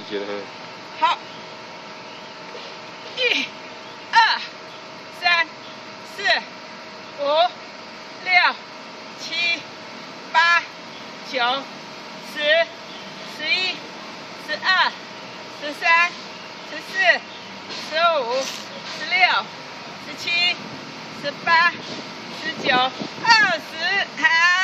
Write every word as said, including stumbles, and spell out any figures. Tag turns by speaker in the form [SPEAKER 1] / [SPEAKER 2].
[SPEAKER 1] 间了。
[SPEAKER 2] 好，一、二、三、四、五、六、七、八、九、十、十一、十二、十三、十四、十五、十六、十七、十八、十九、二十，好。